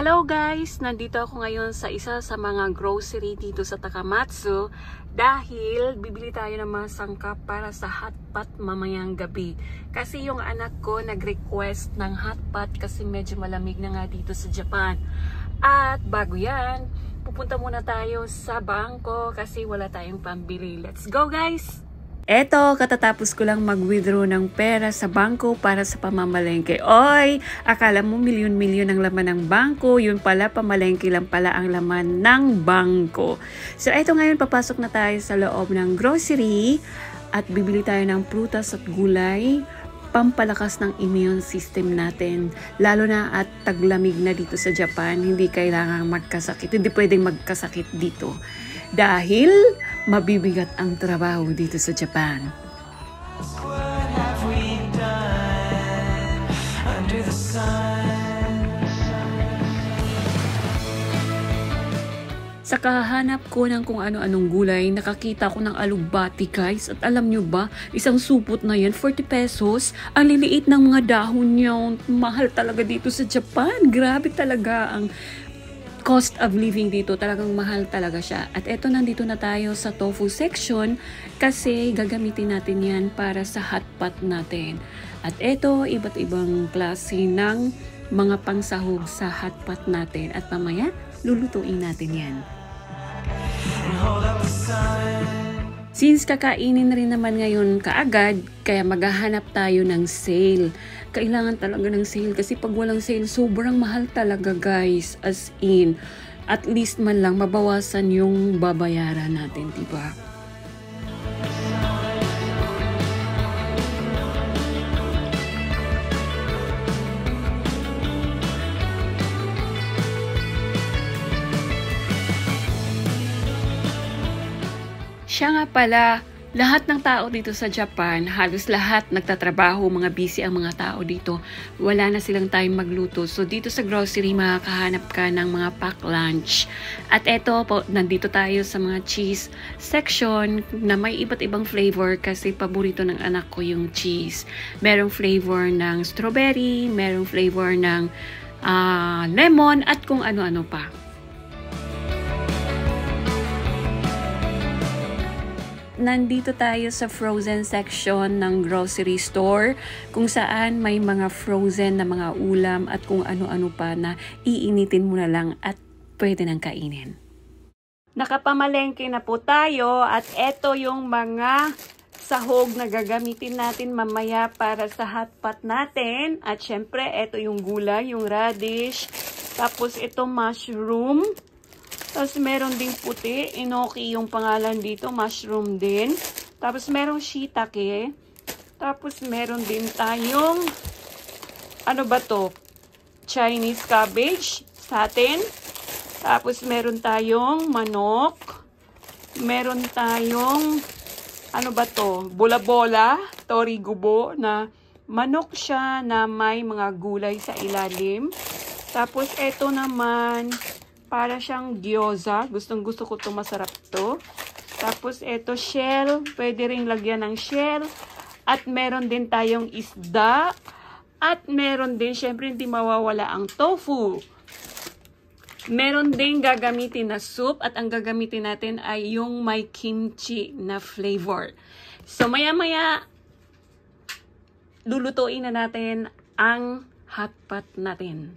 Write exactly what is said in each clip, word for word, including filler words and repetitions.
Hello guys! Nandito ako ngayon sa isa sa mga grocery dito sa Takamatsu dahil bibili tayo ng mga sangkap para sa hotpot mamayang gabi. Kasi yung anak ko nag-request ng hotpot kasi medyo malamig na nga dito sa Japan. At bago yan, pupunta muna tayo sa bangko kasi wala tayong pambili. Let's go guys! Eto, katatapos ko lang mag-withdraw ng pera sa bangko para sa pamamalengke. Oy, akala mo milyon-milyon ang laman ng bangko, yun pala pamalengke lang pala ang laman ng bangko. So eto ngayon, papasok na tayo sa loob ng grocery at bibili tayo ng prutas at gulay, pampalakas ng immune system natin. Lalo na at taglamig na dito sa Japan, hindi kailangang magkasakit, hindi pwedeng magkasakit dito. Dahil mabibigat ang trabaho dito sa Japan. Sa kahanap ko ng kung ano-anong gulay, nakakita ko ng alugbati guys. At alam nyo ba, isang supot na yan, forty pesos. Ang liliit ng mga dahon niya. Mahal talaga dito sa Japan. Grabe talaga ang cost of living dito, talagang mahal talaga siya. At eto, nandito na tayo sa tofu section kasi gagamitin natin yan para sa hotpot natin. At eto, iba't ibang klase ng mga pangsahog sa hotpot natin. At mamaya, lulutuin natin yan. Since kakainin rin naman ngayon kaagad, kaya maghahanap tayo ng sale. Kailangan talaga ng sale kasi pag walang sale, sobrang mahal talaga guys. As in, at least man lang mabawasan yung babayaran natin, diba? Siya nga pala, lahat ng tao dito sa Japan, halos lahat nagtatrabaho, mga busy ang mga tao dito. Wala na silang time magluto. So dito sa grocery, makakahanap ka ng mga pack lunch. At eto po, nandito tayo sa mga cheese section na may iba't ibang flavor kasi paborito ng anak ko yung cheese. Merong flavor ng strawberry, merong flavor ng uh, lemon at kung ano-ano pa. Nandito tayo sa frozen section ng grocery store kung saan may mga frozen na mga ulam at kung ano-ano pa na iinitin mo na lang at pwede nang kainin. Nakapamalengke na po tayo at eto yung mga sahog na gagamitin natin mamaya para sa hotpot natin. At syempre, eto yung gulay, yung radish, tapos ito mushroom. Tapos meron ding puti, enoki yung pangalan dito, mushroom din. Tapos merong shiitake. Tapos meron din tayong, ano ba to? Chinese cabbage, satin. Tapos meron tayong manok. Meron tayong, ano ba to? Bola-bola, torigubo, na manok siya na may mga gulay sa ilalim. Tapos eto naman, para siyang gyoza. Gustong gusto ko ito, masarap to. Tapos ito shell. Pwede rin lagyan ng shell. At meron din tayong isda. At meron din, syempre hindi mawawala ang tofu. Meron din gagamitin na soup. At ang gagamitin natin ay yung may kimchi na flavor. So maya maya, lulutuin na natin ang hotpot natin.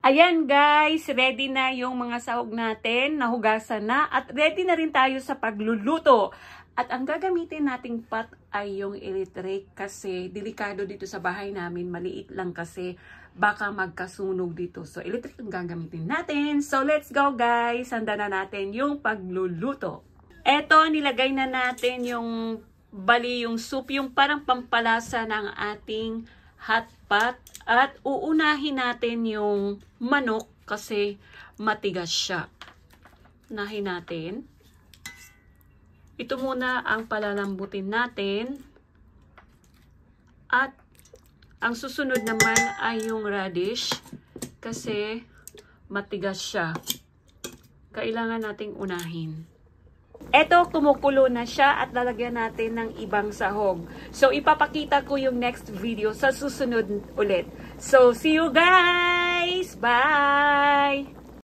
Ayan guys, ready na yung mga sahog natin, nahugasan na at ready na rin tayo sa pagluluto. At ang gagamitin nating pot ay yung electric kasi delikado dito sa bahay namin, maliit lang kasi baka magkasunog dito. So electric ang gagamitin natin. So let's go guys, handa na natin yung pagluluto. Eto, nilagay na natin yung bali yung soup, yung parang pampalasa ng ating hot pot. At uunahin natin yung manok kasi matigas siya. Unahin natin. Ito muna ang palalambutin natin. At ang susunod naman ay yung radish kasi matigas siya. Kailangan nating unahin. Eto, kumukulo na siya at lalagyan natin ng ibang sahog. So, ipapakita ko yung next video sa susunod ulit. So, see you guys! Bye!